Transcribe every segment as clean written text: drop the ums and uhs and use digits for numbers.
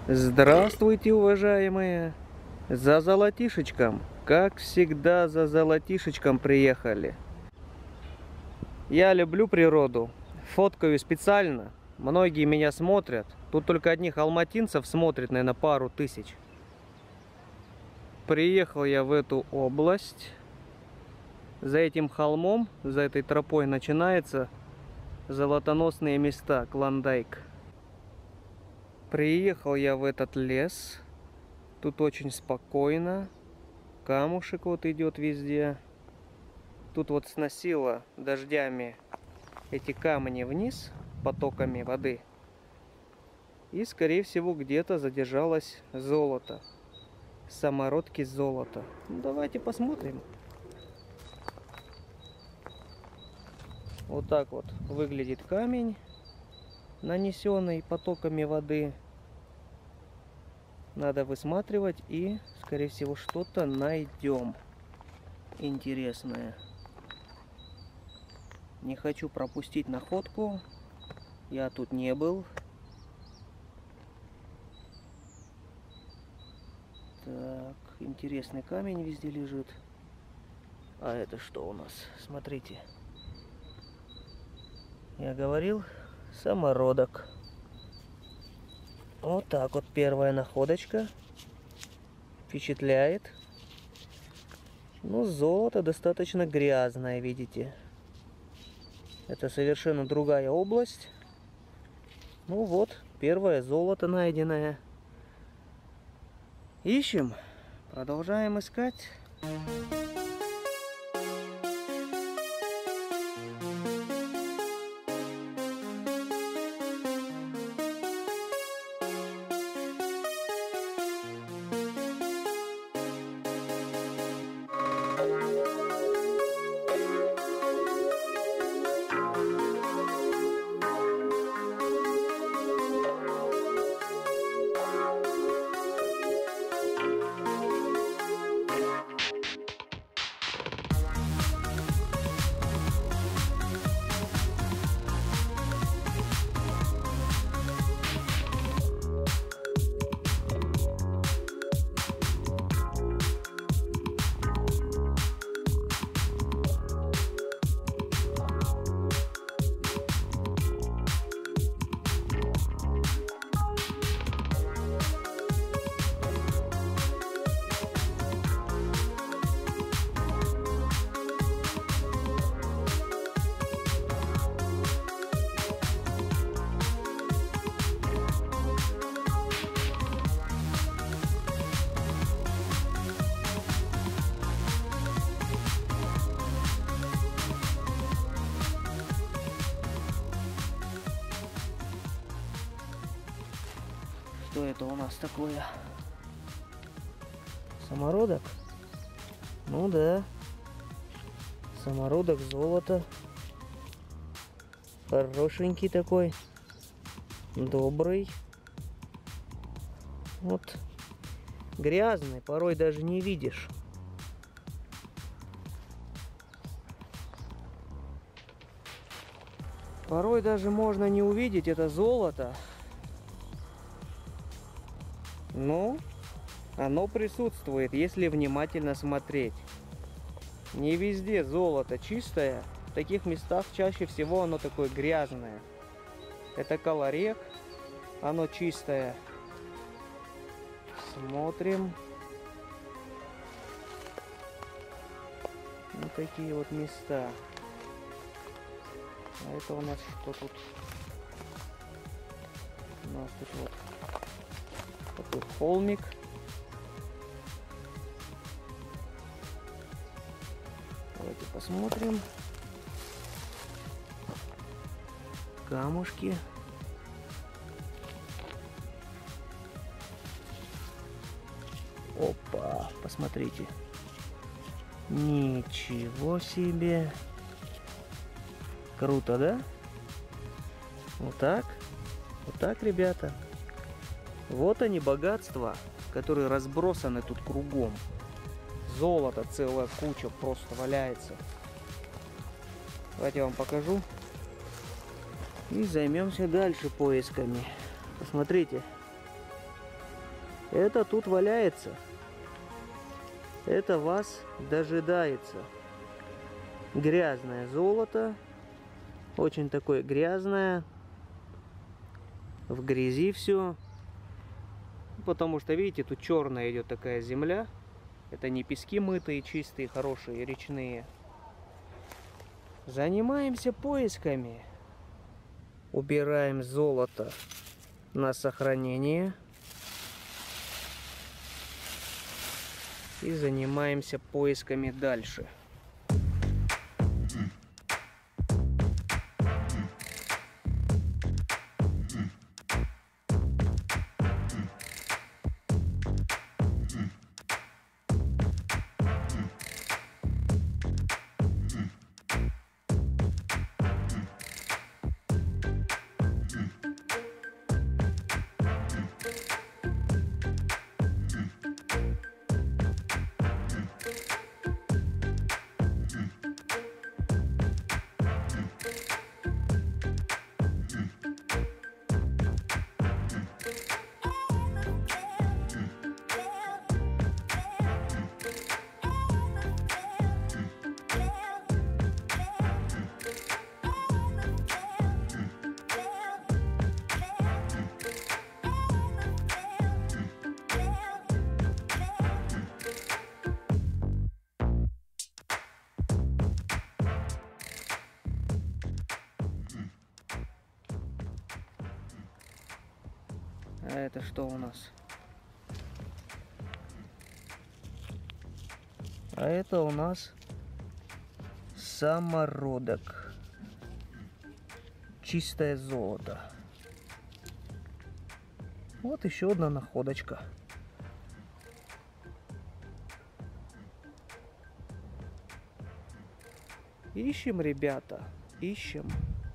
Здравствуйте, уважаемые! За золотишечком, как всегда, за золотишечком приехали. Я люблю природу, фоткаю специально. Многие меня смотрят. Тут только одних алматинцев смотрит, наверное, пару тысяч. Приехал я в эту область. За этим холмом, за этой тропой начинаются золотоносные места, Клондайк. Приехал я в этот лес. Тут очень спокойно. Камушек вот идет везде. Тут вот сносило дождями эти камни вниз потоками воды. И, скорее всего, где-то задержалось золото. Самородки золота. Ну, давайте посмотрим. Вот так вот выглядит камень, нанесенный потоками воды. Надо высматривать и, скорее всего, что-то найдем интересное. Не хочу пропустить находку. Я тут не был. Так, интересный камень везде лежит. А это что у нас? Смотрите. Я говорил, самородок. Вот так вот первая находочка. Впечатляет. Ну, золото достаточно грязное, видите. Это совершенно другая область. Ну вот, первое золото найденное. Ищем. Продолжаем искать. Что это у нас такое? Самородок? Ну да. Самородок золота. Хорошенький такой. Добрый. Вот. Грязный, порой даже не видишь. Порой даже можно не увидеть это золото. Но оно присутствует, если внимательно смотреть. Не везде золото чистое. В таких местах чаще всего оно такое грязное. Это колорек. Оно чистое. Смотрим. Вот такие вот места. А это у нас что тут? У нас тут вот такой холмик. Давайте посмотрим. Камушки. Опа, посмотрите. Ничего себе. Круто, да? Вот так. Вот так, ребята. Вот они, богатства, которые разбросаны тут кругом. Золото целая куча просто валяется. Давайте я вам покажу. И займемся дальше поисками. Посмотрите. Это тут валяется. Это вас дожидается. Грязное золото. Очень такое грязное. В грязи все. Потому что, видите, тут черная идет такая земля. Это не пески мытые, чистые, хорошие, речные. Занимаемся поисками. Убираем золото на сохранение. И занимаемся поисками дальше. А это что у нас? А это у нас самородок. Чистое золото. Вот еще одна находочка. Ищем, ребята, ищем.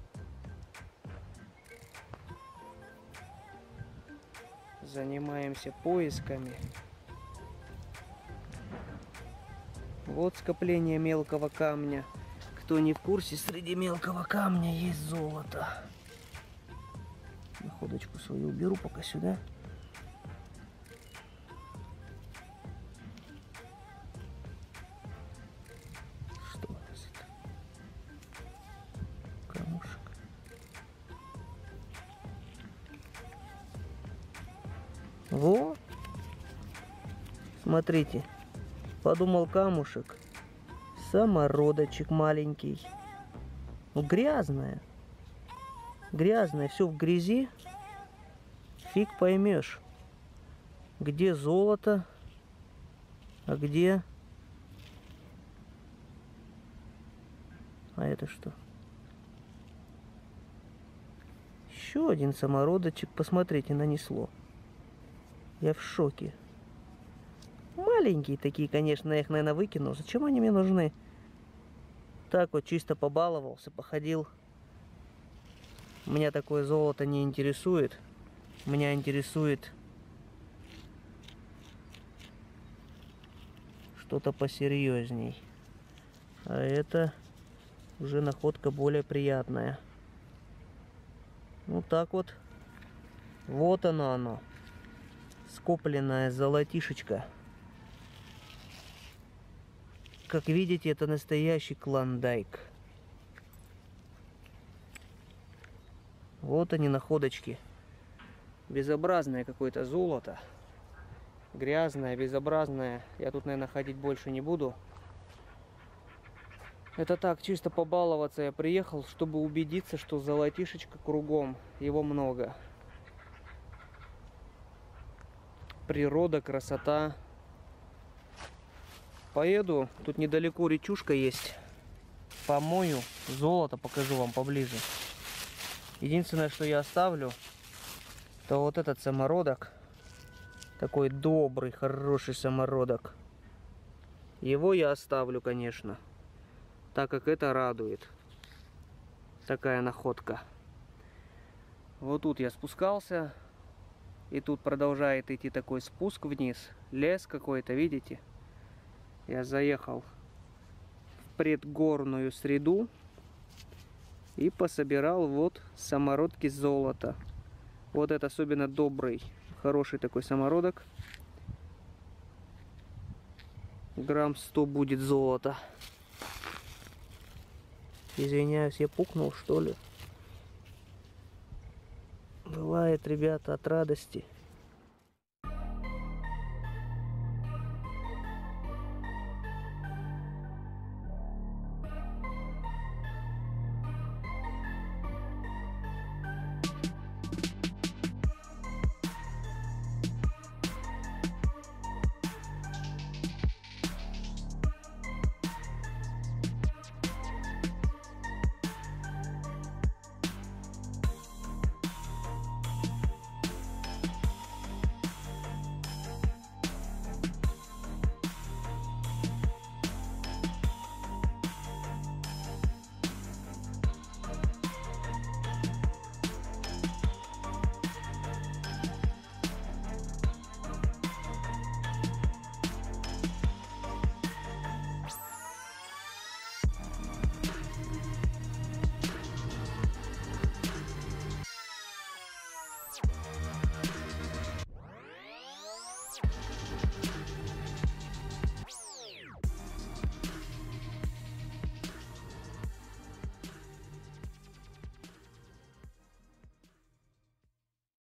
Занимаемся поисками. Вот скопление мелкого камня. Кто не в курсе, среди мелкого камня есть золото. Находочку свою уберу пока сюда. Что у нас это? Камушек. Во! Смотрите. Подумал, камушек. Самородочек маленький. Ну, грязное. Грязное, все в грязи. Фиг поймешь, где золото, а где... А это что? Еще один самородочек. Посмотрите, нанесло. Я в шоке. Маленькие такие, конечно, я их, наверное, выкину. Зачем они мне нужны? Так вот, чисто побаловался, походил. Меня такое золото не интересует. Меня интересует что-то посерьезней. А это уже находка более приятная. Ну так вот. Вот оно. Скопленная золотишечка. Как видите, это настоящий клондайк. Вот они, находочки. Безобразное какое-то золото. Грязное, безобразное. Я тут, наверное, ходить больше не буду. Это так, чисто побаловаться я приехал, чтобы убедиться, что золотишечка кругом. Его много. Природа, красота. Поеду, тут недалеко речушка есть. Помою, золото покажу вам поближе. Единственное, что я оставлю, то вот этот самородок. Такой добрый, хороший самородок. Его я оставлю, конечно. Так как это радует. Такая находка. Вот тут я спускался. И тут продолжает идти такой спуск вниз. Лес какой-то, видите? Я заехал в предгорную среду и пособирал вот самородки золота. Вот это особенно добрый, хороший такой самородок. Грамм 100 будет золота. Извиняюсь, я пукнул, что ли? Бывает, ребята, от радости.